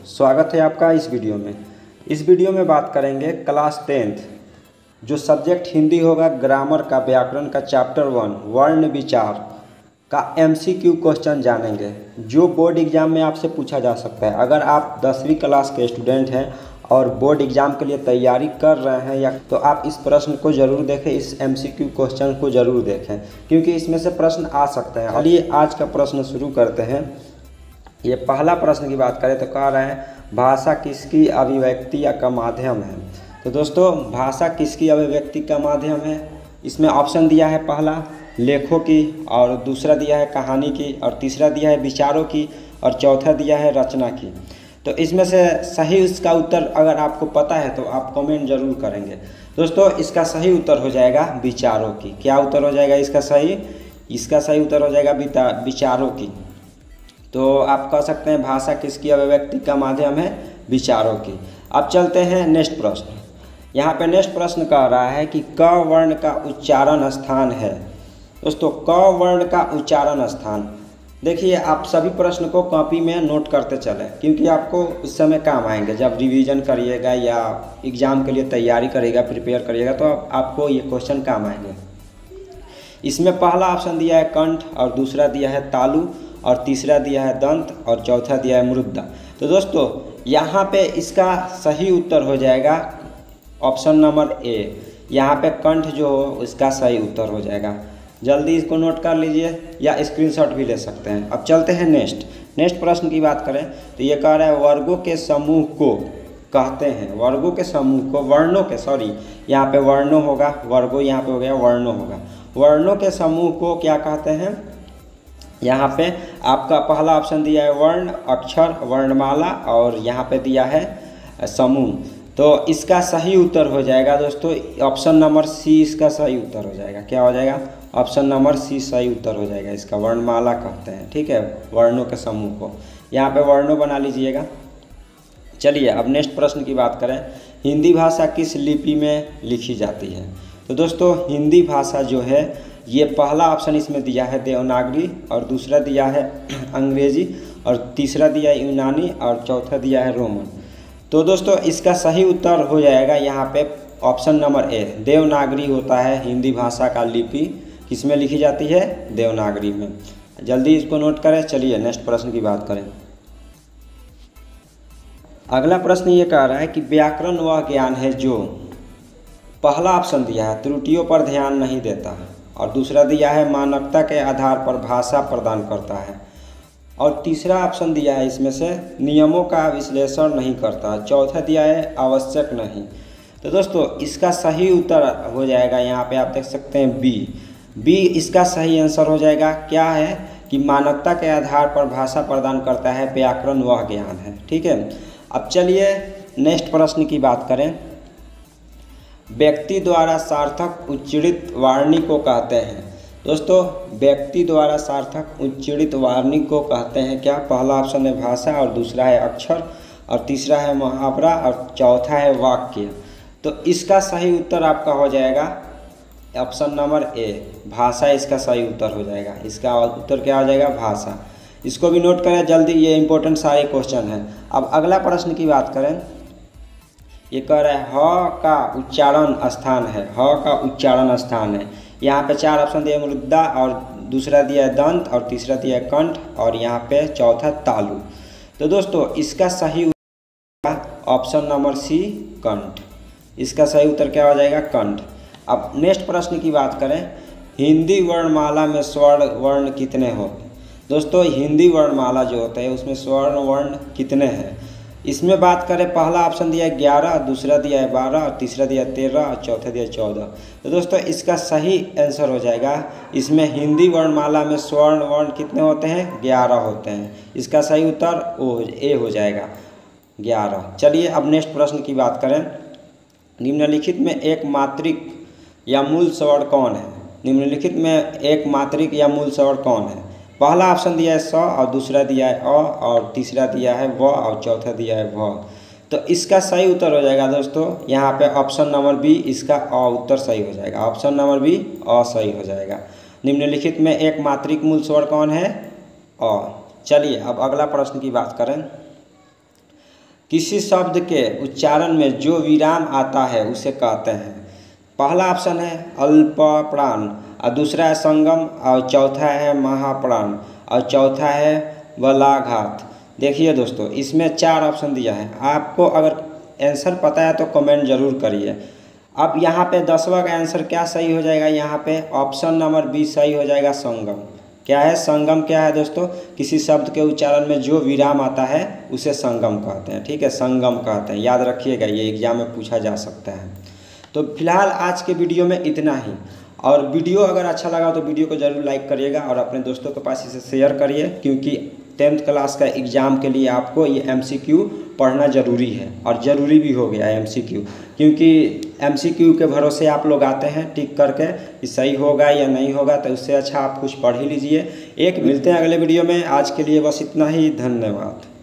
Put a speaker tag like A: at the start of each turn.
A: स्वागत है आपका इस वीडियो में। इस वीडियो में बात करेंगे क्लास 10th जो सब्जेक्ट हिंदी होगा, ग्रामर का, व्याकरण का, चैप्टर 1 वर्ण विचार का MCQ क्वेश्चन जानेंगे जो बोर्ड एग्जाम में आपसे पूछा जा सकता है। अगर आप 10वीं क्लास के स्टूडेंट हैं और बोर्ड एग्ज़ाम के लिए तैयारी कर रहे हैं या तो आप इस प्रश्न को ज़रूर देखें, इस MCQ क्वेश्चन को ज़रूर देखें क्योंकि इसमें से प्रश्न आ सकते हैं। चलिए आज का प्रश्न शुरू करते हैं। ये पहला प्रश्न की बात करें तो कह रहे हैं भाषा किसकी अभिव्यक्ति या का माध्यम है। तो दोस्तों भाषा किसकी अभिव्यक्ति का माध्यम है, इसमें ऑप्शन दिया है पहला लेखों की, और दूसरा दिया है कहानी की, और तीसरा दिया है विचारों की, और चौथा दिया है रचना की। तो इसमें से सही इसका उत्तर अगर आपको पता है तो आप कमेंट जरूर करेंगे। दोस्तों इसका सही उत्तर हो जाएगा विचारों की। क्या उत्तर हो जाएगा इसका सही? इसका सही उत्तर हो जाएगा विचारों की। तो आप कह सकते हैं भाषा किसकी अभिव्यक्ति का माध्यम है, विचारों की। अब चलते हैं नेक्स्ट प्रश्न। यहाँ पे नेक्स्ट प्रश्न कह रहा है कि क वर्ण का उच्चारण स्थान है। दोस्तों क वर्ण का उच्चारण स्थान, देखिए आप सभी प्रश्न को कॉपी में नोट करते चलें क्योंकि आपको उस समय काम आएंगे जब रिवीजन करिएगा या एग्ज़ाम के लिए तैयारी करिएगा, प्रिपेयर करिएगा तो आपको ये क्वेश्चन काम आएंगे। इसमें पहला ऑप्शन दिया है कंठ, और दूसरा दिया है तालु, और तीसरा दिया है दंत, और चौथा दिया है मुद्दा। तो दोस्तों यहाँ पे इसका सही उत्तर हो जाएगा ऑप्शन नंबर ए। यहाँ पे कंठ जो हो इसका सही उत्तर हो जाएगा। जल्दी इसको नोट कर लीजिए या स्क्रीनशॉट भी ले सकते हैं। अब चलते हैं नेक्स्ट प्रश्न की बात करें तो ये कह रहा है वर्गों के समूह को कहते हैं, वर्गों के समूह को, वर्णों के, सॉरी यहाँ पे वर्णों होगा, वर्गों यहाँ पे हो गया वर्णों होगा। वर्णों के समूह को क्या कहते हैं? यहाँ पे आपका पहला ऑप्शन दिया है वर्ण, अक्षर, वर्णमाला, और यहाँ पे दिया है समूह। तो इसका सही उत्तर हो जाएगा दोस्तों ऑप्शन नंबर सी, इसका सही उत्तर हो जाएगा। क्या हो जाएगा? ऑप्शन नंबर सी सही उत्तर हो जाएगा। इसका वर्णमाला कहते हैं, ठीक है, वर्णों के समूह को। यहाँ पे वर्णों बना लीजिएगा। चलिए अब नेक्स्ट प्रश्न की बात करें, हिंदी भाषा किस लिपि में लिखी जाती है। तो दोस्तों हिंदी भाषा जो है ये पहला ऑप्शन इसमें दिया है देवनागरी, और दूसरा दिया है अंग्रेजी, और तीसरा दिया है यूनानी, और चौथा दिया है रोमन। तो दोस्तों इसका सही उत्तर हो जाएगा यहाँ पे ऑप्शन नंबर ए, देवनागरी होता है हिंदी भाषा का लिपि। किसमें लिखी जाती है? देवनागरी में। जल्दी इसको नोट करें। चलिए नेक्स्ट प्रश्न की बात करें। अगला प्रश्न ये कह रहा है कि व्याकरण वह ज्ञान है जो, पहला ऑप्शन दिया है त्रुटियों पर ध्यान नहीं देता, और दूसरा दिया है मानकता के आधार पर भाषा प्रदान करता है, और तीसरा ऑप्शन दिया है इसमें से नियमों का विश्लेषण नहीं करता, चौथा दिया है आवश्यक नहीं। तो दोस्तों इसका सही उत्तर हो जाएगा यहाँ पे आप देख सकते हैं बी इसका सही आंसर हो जाएगा। क्या है कि मानकता के आधार पर भाषा प्रदान करता है, व्याकरण वह ज्ञान है, ठीक है। अब चलिए नेक्स्ट प्रश्न की बात करें। व्यक्ति द्वारा सार्थक उच्चारित वाणी को कहते हैं। दोस्तों व्यक्ति द्वारा सार्थक उच्चारित वाणी को कहते हैं क्या? पहला ऑप्शन है भाषा, और दूसरा है अक्षर, और तीसरा है मुहावरा, और चौथा है वाक्य। तो इसका सही उत्तर आपका हो जाएगा ऑप्शन नंबर ए, भाषा इसका सही उत्तर हो जाएगा। इसका उत्तर क्या हो जाएगा? भाषा। इसको भी नोट करें जल्दी, ये इंपॉर्टेंट सारे क्वेश्चन हैं। अब अगला प्रश्न की बात करें, ये कह रहा है ह का उच्चारण स्थान है, ह का उच्चारण स्थान है। यहाँ पे चार ऑप्शन दिए मुद्दा, और दूसरा दिया है दंत, और तीसरा दिया है कंठ, और यहाँ पे चौथा तालु। तो दोस्तों इसका सही उत्तर ऑप्शन नंबर सी कंठ। इसका सही उत्तर क्या हो जाएगा? कंठ। अब नेक्स्ट प्रश्न की बात करें, हिंदी वर्णमाला में स्वर्ण वर्ण कितने होते हैं। दोस्तों हिंदी वर्णमाला जो होता है उसमें स्वर्ण वर्ण कितने हैं? इसमें बात करें पहला ऑप्शन दिया है 11, दूसरा दिया है 12, और तीसरा दिया है 13, और चौथा दिया है 14। तो दोस्तों इसका सही आंसर हो जाएगा, इसमें हिंदी वर्णमाला में स्वर्ण वर्ण कितने होते हैं? 11 होते हैं। इसका सही उत्तर ए हो जाएगा 11। चलिए अब नेक्स्ट प्रश्न की बात करें, निम्नलिखित में एक मात्रिक या मूल स्वर कौन है। निम्नलिखित में एक मात्रिक या मूल स्वर कौन है? पहला ऑप्शन दिया है स, और दूसरा दिया है अ, और तीसरा दिया है व, और चौथा दिया है भ। तो इसका सही उत्तर हो जाएगा दोस्तों यहाँ पे ऑप्शन नंबर बी, इसका अ उत्तर सही हो जाएगा। ऑप्शन नंबर बी अ सही हो जाएगा। निम्नलिखित में एक मात्रिक मूल स्वर कौन है? अ। चलिए अब अगला प्रश्न की बात करें, किसी शब्द के उच्चारण में जो विराम आता है उसे कहते हैं। पहला ऑप्शन है अल्प प्राण, और दूसरा है संगम, और चौथा है महाप्राण, और चौथा है बलाघात। देखिए दोस्तों, इसमें 4 ऑप्शन दिया है। आपको अगर आंसर पता है तो कमेंट जरूर करिए। अब यहाँ पे 10वां का आंसर क्या सही हो जाएगा? यहाँ पे ऑप्शन नंबर बी सही हो जाएगा, संगम। क्या है संगम? क्या है दोस्तों? किसी शब्द के उच्चारण में जो विराम आता है उसे संगम कहते हैं। ठीक है, संगम कहते हैं, याद रखिएगा, ये एग्जाम में पूछा जा सकता है। तो फिलहाल आज के वीडियो में इतना ही। और वीडियो अगर अच्छा लगा तो वीडियो को ज़रूर लाइक करिएगा और अपने दोस्तों के पास इसे शेयर करिए, क्योंकि 10th क्लास का एग्ज़ाम के लिए आपको ये MCQ पढ़ना ज़रूरी है, और ज़रूरी भी हो गया है MCQ, क्योंकि MCQ के भरोसे आप लोग आते हैं टिक करके कि सही होगा या नहीं होगा, तो उससे अच्छा आप कुछ पढ़ ही लीजिए। मिलते हैं अगले वीडियो में। आज के लिए बस इतना ही, धन्यवाद।